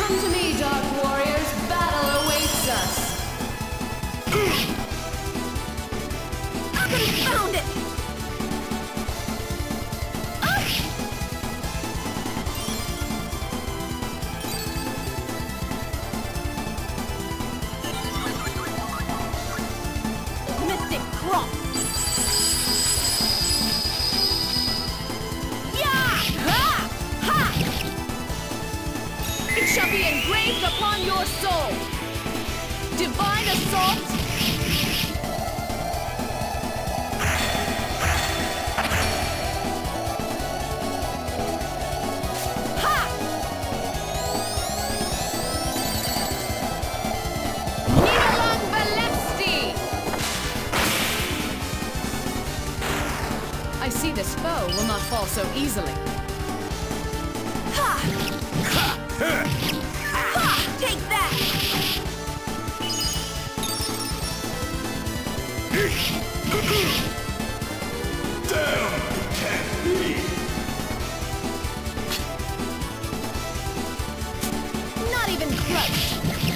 Come to me, Dark Warriors. Battle awaits us. Found it! Mystic crop! Yeah! Ha! Ha! It shall be engraved upon your soul. Divine assault. I see this foe will not fall so easily. Ha! Ha! Take that! Down! Can't be! Not even close!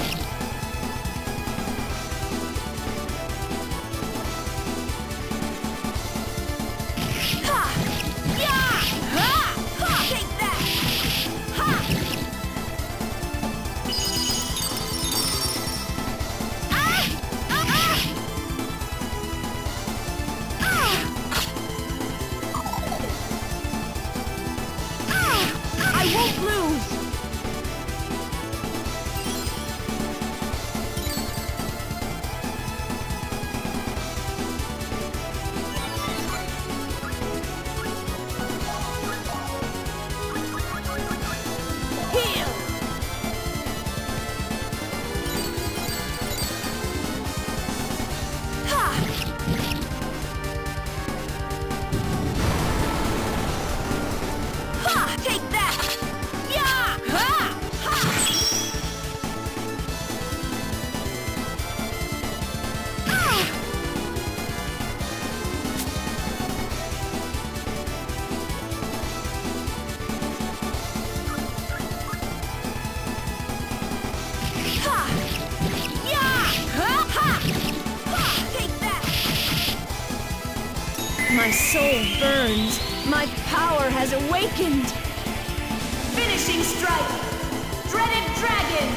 My soul burns. My power has awakened. Finishing strike. Dreaded dragon.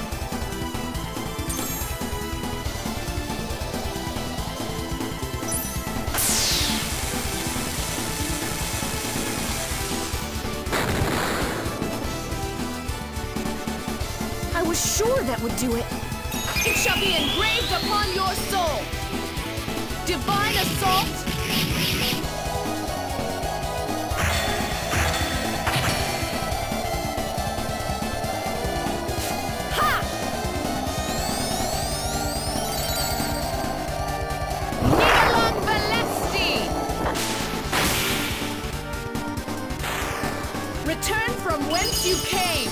I was sure that would do it. It shall be engraved upon your soul. Divine assault. Return from whence you came!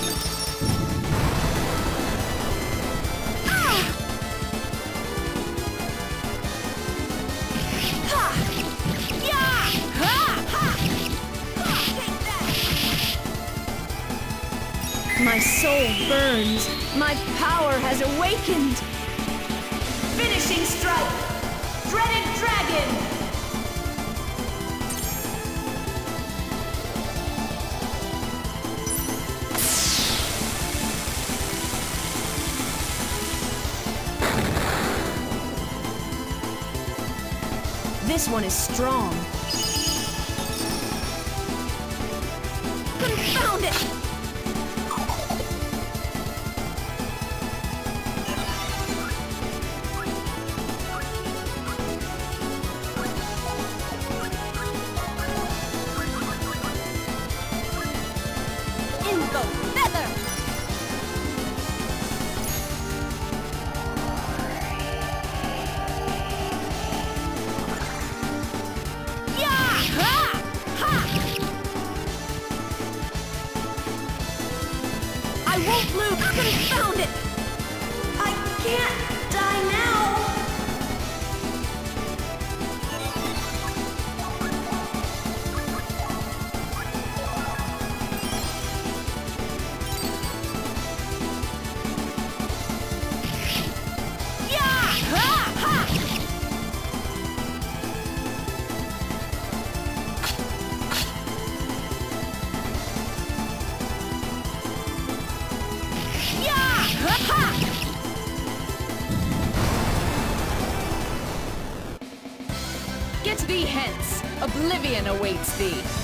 My soul burns. My power has awakened. Finishing strike! Dreaded dragon! This one is strong. Confound it! In the feather! I won't lose! Confound it! I can't die now! Get thee hence! Oblivion awaits thee!